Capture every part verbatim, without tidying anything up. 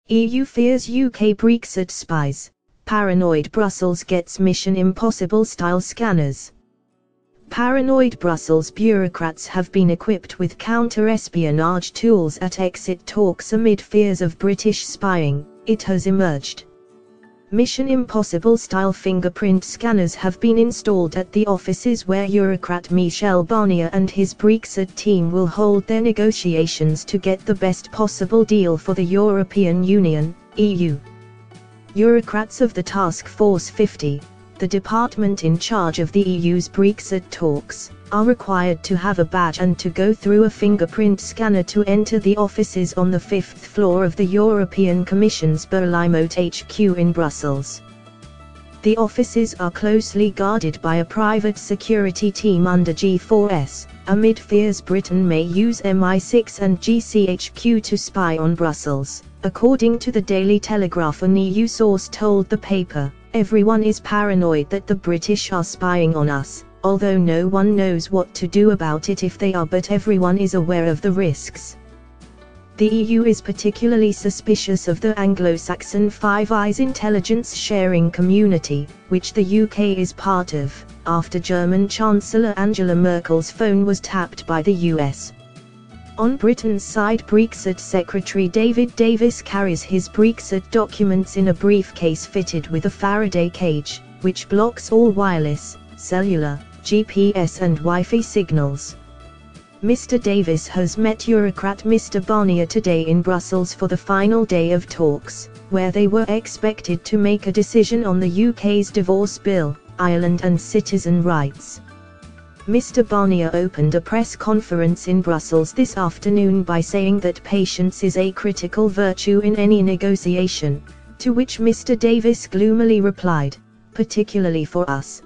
E U fears U K Brexit spies. Paranoid Brussels gets Mission Impossible-style scanners. Paranoid Brussels bureaucrats have been equipped with counter-espionage tools at exit talks amid fears of British spying, it has emerged. Mission Impossible-style fingerprint scanners have been installed at the offices where Eurocrat Michel Barnier and his Brexit team will hold their negotiations to get the best possible deal for the European Union, E U. Eurocrats of the Task Force fifty, the department in charge of the E U's Brexit talks, are required to have a badge and to go through a fingerprint scanner to enter the offices on the fifth floor of the European Commission's Berlaymont H Q in Brussels. The offices are closely guarded by a private security team under G four S, amid fears Britain may use M I six and G C H Q to spy on Brussels, according to the Daily Telegraph. An E U source told the paper, "Everyone is paranoid that the British are spying on us, although no one knows what to do about it if they are, but everyone is aware of the risks." The E U is particularly suspicious of the Anglo-Saxon Five Eyes intelligence sharing community, which the U K is part of, after German Chancellor Angela Merkel's phone was tapped by the U S. On Britain's side, Brexit Secretary David Davis carries his Brexit documents in a briefcase fitted with a Faraday cage, which blocks all wireless, cellular, G P S and Wi-Fi signals. Mister Davis has met Eurocrat Mister Barnier today in Brussels for the final day of talks, where they were expected to make a decision on the U K's divorce bill, Ireland and citizen rights. Mister Barnier opened a press conference in Brussels this afternoon by saying that patience is a critical virtue in any negotiation, to which Mister Davis gloomily replied, "Particularly for us."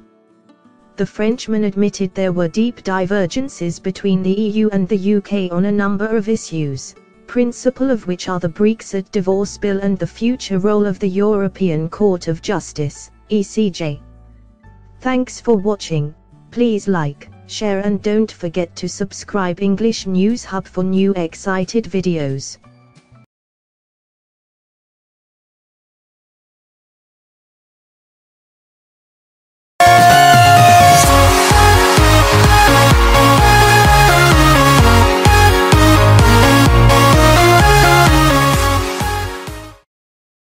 The Frenchman admitted there were deep divergences between the E U and the U K on a number of issues, principal of which are the Brexit divorce bill and the future role of the European Court of Justice, E C J. Thanks for watching. Please like, share and don't forget to subscribe English News Hub for new excited videos.